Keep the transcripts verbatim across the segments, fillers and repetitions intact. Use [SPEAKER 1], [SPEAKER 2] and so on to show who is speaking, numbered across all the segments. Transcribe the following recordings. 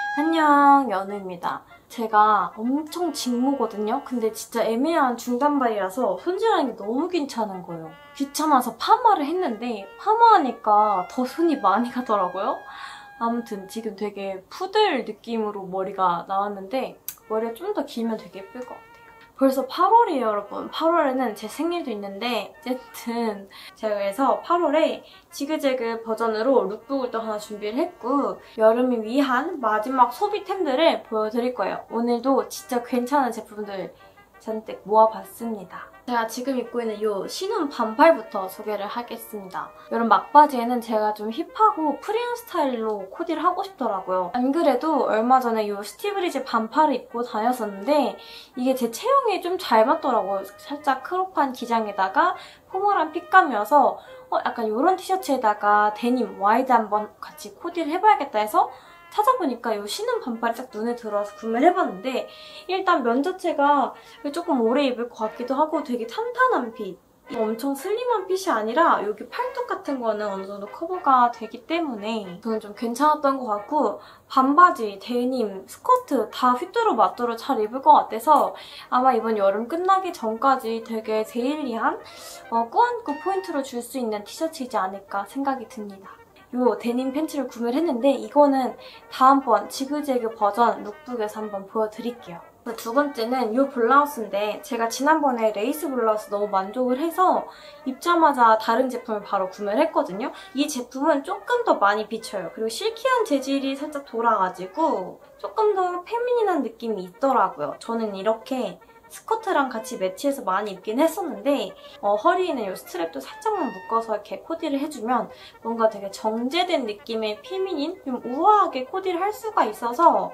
[SPEAKER 1] 안녕, 연우입니다. 제가 엄청 직모거든요? 근데 진짜 애매한 중단발이라서 손질하는 게 너무 귀찮은 거예요. 귀찮아서 파마를 했는데 파마하니까 더 손이 많이 가더라고요. 아무튼 지금 되게 푸들 느낌으로 머리가 나왔는데 머리가 좀 더 길면 되게 예쁠 것 같아요. 벌써 팔월이에요, 여러분. 팔월에는 제 생일도 있는데 어쨌든 제가 그래서 팔월에 지그재그 버전으로 룩북을 또 하나 준비를 했고 여름을 위한 마지막 소비템들을 보여드릴 거예요. 오늘도 진짜 괜찮은 제품들 잔뜩 모아봤습니다. 제가 지금 입고 있는 이 신혼 반팔부터 소개를 하겠습니다. 여름 막바지에는 제가 좀 힙하고 프리한 스타일로 코디를 하고 싶더라고요. 안 그래도 얼마 전에 이 스티브리즈 반팔을 입고 다녔었는데 이게 제 체형에 좀 잘 맞더라고요. 살짝 크롭한 기장에다가 포멀한 핏감이어서 어, 약간 이런 티셔츠에다가 데님 와이드 한번 같이 코디를 해봐야겠다 해서 찾아보니까 이 신은 반팔이 딱 눈에 들어와서 구매를 해봤는데 일단 면 자체가 조금 오래 입을 것 같기도 하고 되게 탄탄한 핏. 엄청 슬림한 핏이 아니라 여기 팔뚝 같은 거는 어느 정도 커버가 되기 때문에 저는 좀 괜찮았던 것 같고 반바지, 데님, 스커트 다 휘뚜루 마뚜루 잘 입을 것 같아서 아마 이번 여름 끝나기 전까지 되게 데일리한 어, 꾸안꾸 포인트로 줄 수 있는 티셔츠이지 않을까 생각이 듭니다. 이 데님 팬츠를 구매를 했는데 이거는 다음번 지그재그 버전 룩북에서 한번 보여드릴게요. 두 번째는 이 블라우스인데 제가 지난번에 레이스 블라우스 너무 만족을 해서 입자마자 다른 제품을 바로 구매를 했거든요. 이 제품은 조금 더 많이 비쳐요. 그리고 실키한 재질이 살짝 돌아가지고 조금 더 페미닌한 느낌이 있더라고요. 저는 이렇게 스커트랑 같이 매치해서 많이 입긴 했었는데 어, 허리에는 이 스트랩도 살짝만 묶어서 이렇게 코디를 해주면 뭔가 되게 정제된 느낌의 페미닌, 좀 우아하게 코디를 할 수가 있어서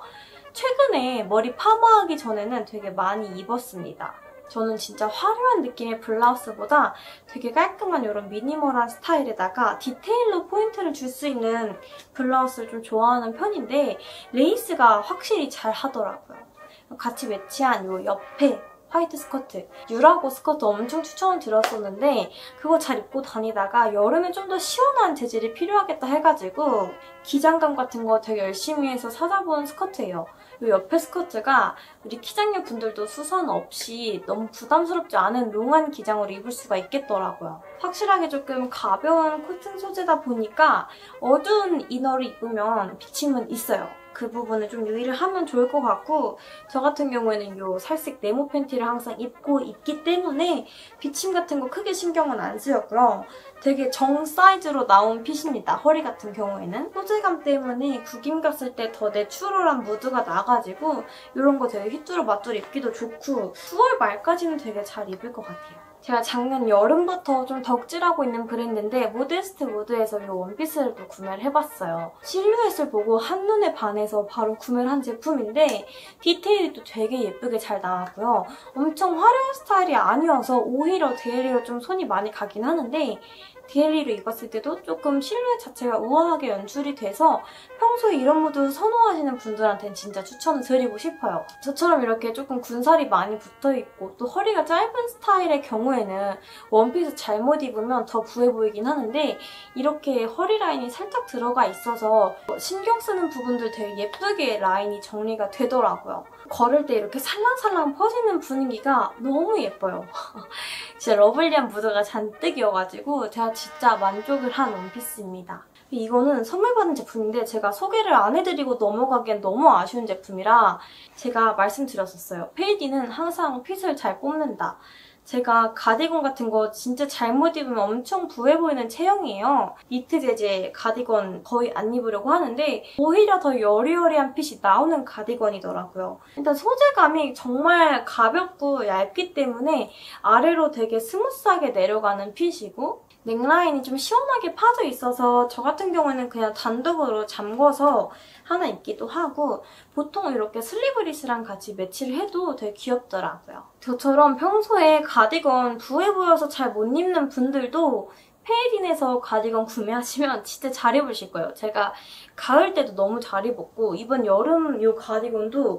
[SPEAKER 1] 최근에 머리 파마하기 전에는 되게 많이 입었습니다. 저는 진짜 화려한 느낌의 블라우스보다 되게 깔끔한 이런 미니멀한 스타일에다가 디테일로 포인트를 줄 수 있는 블라우스를 좀 좋아하는 편인데 레이스가 확실히 잘 하더라고요. 같이 매치한 이 옆에 화이트 스커트, 유라고 스커트 엄청 추천을 드렸었는데 그거 잘 입고 다니다가 여름에 좀 더 시원한 재질이 필요하겠다 해가지고 기장감 같은 거 되게 열심히 해서 찾아본 스커트예요. 이 옆에 스커트가 우리 키장녀 분들도 수선 없이 너무 부담스럽지 않은 롱한 기장으로 입을 수가 있겠더라고요. 확실하게 조금 가벼운 코튼 소재다 보니까 어두운 이너를 입으면 비침은 있어요. 그 부분을 좀 유의를 하면 좋을 것 같고 저 같은 경우에는 이 살색 네모 팬티를 항상 입고 있기 때문에 비침 같은 거 크게 신경은 안 쓰였고요. 되게 정 사이즈로 나온 핏입니다. 허리 같은 경우에는. 소재감 때문에 구김 갔을 때 더 내추럴한 무드가 나가지고 이런 거 되게 휘뚜루 마뚜루 입기도 좋고 구월 말까지는 되게 잘 입을 것 같아요. 제가 작년 여름부터 좀 덕질하고 있는 브랜드인데 모데스트 무드에서 이 원피스를 또 구매를 해봤어요. 실루엣을 보고 한눈에 반해서 바로 구매를 한 제품인데 디테일이 또 되게 예쁘게 잘 나왔고요. 엄청 화려한 스타일이 아니어서 오히려 데일리로 좀 손이 많이 가긴 하는데 데일리로 입었을 때도 조금 실루엣 자체가 우아하게 연출이 돼서 평소에 이런 무드 선호하시는 분들한테는 진짜 추천을 드리고 싶어요. 저처럼 이렇게 조금 군살이 많이 붙어있고 또 허리가 짧은 스타일의 경우에는 원피스 잘못 입으면 더 부해 보이긴 하는데 이렇게 허리 라인이 살짝 들어가 있어서 신경 쓰는 부분들 되게 예쁘게 라인이 정리가 되더라고요. 걸을 때 이렇게 살랑살랑 퍼지는 분위기가 너무 예뻐요. 진짜 러블리한 무드가 잔뜩이어가지고 제가 진짜 만족을 한 원피스입니다. 이거는 선물 받은 제품인데 제가 소개를 안 해드리고 넘어가기엔 너무 아쉬운 제품이라 제가 말씀드렸었어요. 페이디는 항상 핏을 잘 뽑는다. 제가 가디건 같은 거 진짜 잘못 입으면 엄청 부해 보이는 체형이에요. 니트 재질 가디건 거의 안 입으려고 하는데 오히려 더 여리여리한 핏이 나오는 가디건이더라고요. 일단 소재감이 정말 가볍고 얇기 때문에 아래로 되게 스무스하게 내려가는 핏이고 넥라인이 좀 시원하게 파져 있어서 저 같은 경우에는 그냥 단독으로 잠궈서 하나 입기도 하고 보통 이렇게 슬리브리스랑 같이 매치를 해도 되게 귀엽더라고요. 저처럼 평소에 가디건 부해 보여서 잘 못 입는 분들도 페이딘에서 가디건 구매하시면 진짜 잘 입으실 거예요. 제가 가을 때도 너무 잘 입었고 이번 여름 이 가디건도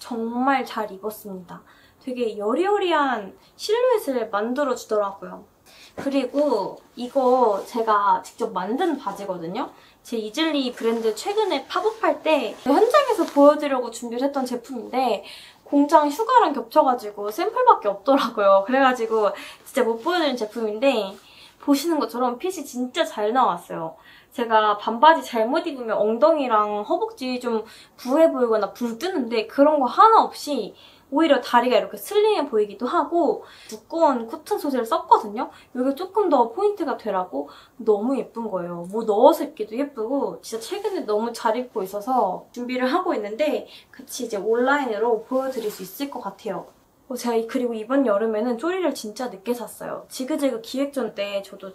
[SPEAKER 1] 정말 잘 입었습니다. 되게 여리여리한 실루엣을 만들어주더라고요. 그리고 이거 제가 직접 만든 바지거든요. 제 이즐리 브랜드 최근에 팝업할 때 현장에서 보여드리려고 준비를 했던 제품인데 공장 휴가랑 겹쳐가지고 샘플밖에 없더라고요. 그래가지고 진짜 못 보여드린 제품인데 보시는 것처럼 핏이 진짜 잘 나왔어요. 제가 반바지 잘못 입으면 엉덩이랑 허벅지 좀 부해 보이거나 붕 뜨는데 그런 거 하나 없이 오히려 다리가 이렇게 슬림해 보이기도 하고 두꺼운 코튼 소재를 썼거든요. 이게 조금 더 포인트가 되라고 너무 예쁜 거예요. 뭐 넣어서 입기도 예쁘고 진짜 최근에 너무 잘 입고 있어서 준비를 하고 있는데 같이 이제 온라인으로 보여드릴 수 있을 것 같아요. 제가 그리고 이번 여름에는 쪼리를 진짜 늦게 샀어요. 지그재그 기획전 때 저도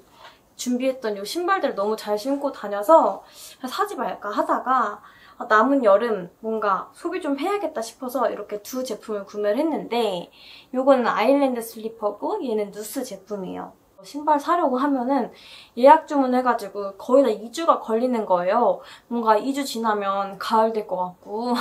[SPEAKER 1] 준비했던 이 신발들을 너무 잘 신고 다녀서 사지 말까 하다가 남은 여름 뭔가 소비 좀 해야겠다 싶어서 이렇게 두 제품을 구매를 했는데 이거는 아일랜드 슬리퍼고 얘는 누스 제품이에요. 신발 사려고 하면은 예약 주문해가지고 거의 다 이 주가 걸리는 거예요. 뭔가 이 주 지나면 가을 될 것 같고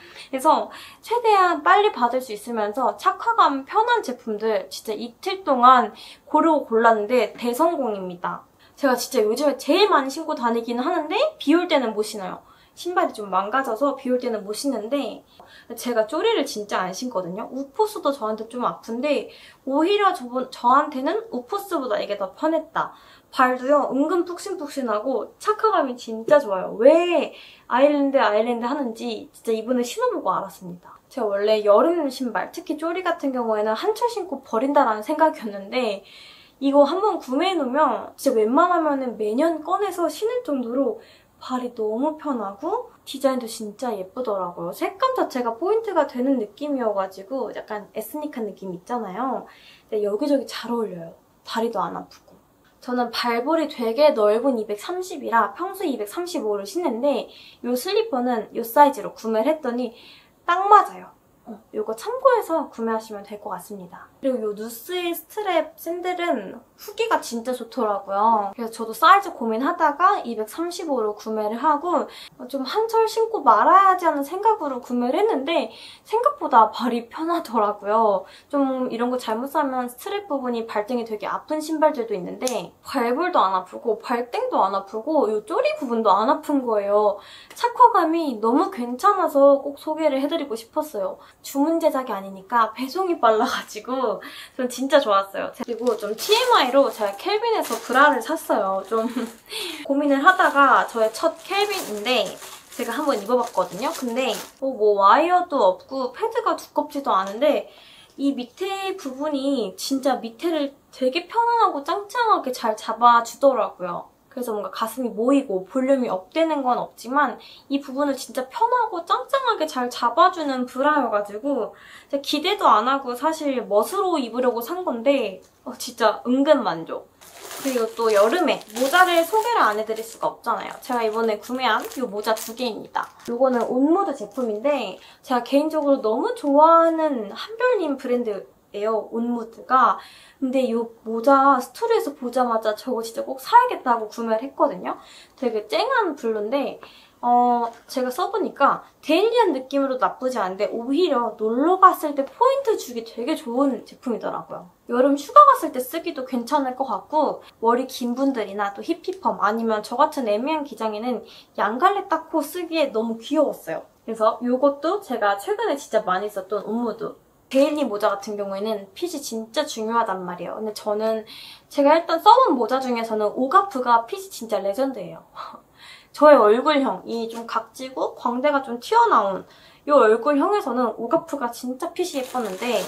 [SPEAKER 1] 그래서 최대한 빨리 받을 수 있으면서 착화감 편한 제품들 진짜 이틀 동안 고르고 골랐는데 대성공입니다. 제가 진짜 요즘에 제일 많이 신고 다니기는 하는데 비 올 때는 못 신어요. 신발이 좀 망가져서 비 올 때는 못 신는데 제가 쪼리를 진짜 안 신거든요. 우포스도 저한테 좀 아픈데 오히려 저, 저한테는 우포스보다 이게 더 편했다. 발도요 은근 푹신푹신하고 착화감이 진짜 좋아요. 왜 아일랜드 아일랜드 하는지 진짜 이번에 신어보고 알았습니다. 제가 원래 여름 신발, 특히 쪼리 같은 경우에는 한철 신고 버린다라는 생각이었는데 이거 한번 구매해놓으면 진짜 웬만하면 매년 꺼내서 신을 정도로 발이 너무 편하고 디자인도 진짜 예쁘더라고요. 색감 자체가 포인트가 되는 느낌이어가지고 약간 에스닉한 느낌 있잖아요. 근데 여기저기 잘 어울려요. 다리도 안 아프고. 저는 발볼이 되게 넓은 이백삼십이라 평소에 이백삼십오를 신는데 이 슬리퍼는 이 사이즈로 구매를 했더니 딱 맞아요. 어, 이거 참고해서 구매하시면 될 것 같습니다. 그리고 이 누스의 스트랩 샌들은 후기가 진짜 좋더라고요. 그래서 저도 사이즈 고민하다가 이백삼십오로 구매를 하고 좀 한철 신고 말아야지 하는 생각으로 구매를 했는데 생각보다 발이 편하더라고요. 좀 이런 거 잘못 사면 스트랩 부분이 발등이 되게 아픈 신발들도 있는데 발볼도 안 아프고 발땡도 안 아프고 이 쪼리 부분도 안 아픈 거예요. 착화감이 너무 괜찮아서 꼭 소개를 해드리고 싶었어요. 주문 제작이 아니니까 배송이 빨라가지고 전 진짜 좋았어요. 그리고 좀 티엠아이로 제가 켈빈에서 브라를 샀어요. 좀 고민을 하다가 저의 첫 켈빈인데 제가 한번 입어봤거든요. 근데 뭐, 뭐 와이어도 없고 패드가 두껍지도 않은데 이 밑에 부분이 진짜 밑에를 되게 편안하고 짱짱하게 잘 잡아주더라고요. 그래서 뭔가 가슴이 모이고 볼륨이 업되는 건 없지만 이 부분을 진짜 편하고 짱짱하게 잘 잡아주는 브라여가지고 기대도 안 하고 사실 멋으로 입으려고 산 건데 어, 진짜 은근 만족. 그리고 또 여름에 모자를 소개를 안 해드릴 수가 없잖아요. 제가 이번에 구매한 이 모자 두 개입니다. 이거는 온무드 제품인데 제가 개인적으로 너무 좋아하는 한별님 브랜드예요. 온무드가. 근데 이 모자 스토리에서 보자마자 저거 진짜 꼭 사야겠다고 구매를 했거든요. 되게 쨍한 블루인데 어, 제가 써보니까 데일리한 느낌으로 나쁘지 않은데 오히려 놀러 갔을 때 포인트 주기 되게 좋은 제품이더라고요. 여름 휴가 갔을 때 쓰기도 괜찮을 것 같고 머리 긴 분들이나 또 히피펌 아니면 저 같은 애매한 기장에는 양갈래 닦고 쓰기에 너무 귀여웠어요. 그래서 이것도 제가 최근에 진짜 많이 썼던 온무드. 데일리 모자 같은 경우에는 핏이 진짜 중요하단 말이에요. 근데 저는 제가 일단 써본 모자 중에서는 오가프가 핏이 진짜 레전드예요. 저의 얼굴형, 이 좀 각지고 광대가 좀 튀어나온 이 얼굴형에서는 오가프가 진짜 핏이 예뻤는데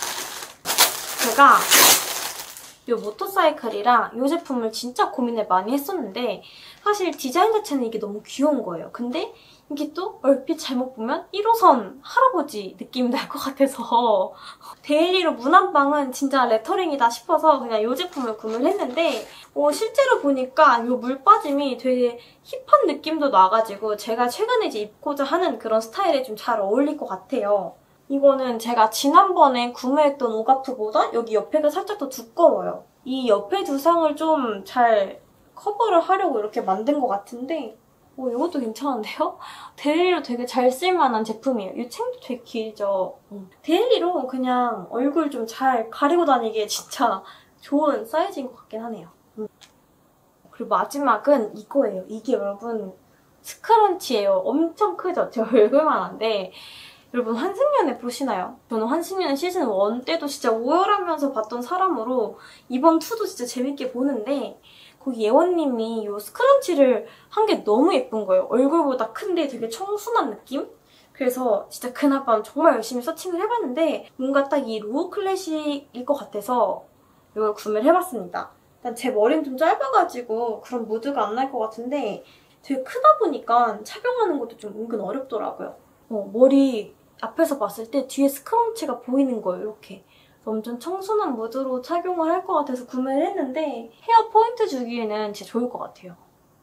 [SPEAKER 1] 제가 이 모터사이클이랑 이 제품을 진짜 고민을 많이 했었는데 사실 디자인 자체는 이게 너무 귀여운 거예요. 근데 이게 또 얼핏 잘못 보면 일 호선 할아버지 느낌이 날 것 같아서 데일리로 문안방은 진짜 레터링이다 싶어서 그냥 이 제품을 구매를 했는데 어, 실제로 보니까 이 물 빠짐이 되게 힙한 느낌도 나가지고 제가 최근에 이제 입고자 하는 그런 스타일에 좀 잘 어울릴 것 같아요. 이거는 제가 지난번에 구매했던 오가프보다 여기 옆에가 살짝 더 두꺼워요. 이 옆에 두상을 좀 잘 커버를 하려고 이렇게 만든 것 같은데 오, 이것도 괜찮은데요? 데일리로 되게 잘 쓸만한 제품이에요. 이 챙도 되게 길죠? 음. 데일리로 그냥 얼굴 좀 잘 가리고 다니기에 진짜 좋은 사이즈인 것 같긴 하네요. 음. 그리고 마지막은 이거예요. 이게 여러분 스크런치예요. 엄청 크죠? 제 얼굴만 한데 여러분 환승연애 보시나요? 저는 환승연애 시즌 일 때도 진짜 오열하면서 봤던 사람으로 이번 이도 진짜 재밌게 보는데 거기 예원님이 이 스크런치를 한 게 너무 예쁜 거예요. 얼굴보다 큰데 되게 청순한 느낌? 그래서 진짜 그날 밤 정말 열심히 서칭을 해봤는데 뭔가 딱 이 로우 클래식일 것 같아서 이걸 구매를 해봤습니다. 일단 제 머리는 좀 짧아가지고 그런 무드가 안 날 것 같은데 되게 크다 보니까 착용하는 것도 좀 은근 어렵더라고요. 어, 머리 앞에서 봤을 때 뒤에 스크런치가 보이는 거예요, 이렇게. 엄청 청순한 무드로 착용을 할 것 같아서 구매를 했는데 헤어 포인트 주기에는 진짜 좋을 것 같아요.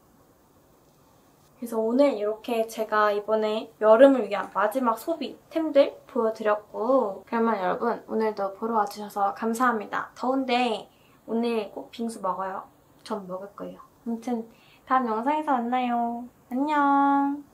[SPEAKER 1] 그래서 오늘 이렇게 제가 이번에 여름을 위한 마지막 소비템들 보여드렸고 그러면 여러분 오늘도 보러 와주셔서 감사합니다. 더운데 오늘 꼭 빙수 먹어요. 전 먹을 거예요. 아무튼 다음 영상에서 만나요. 안녕.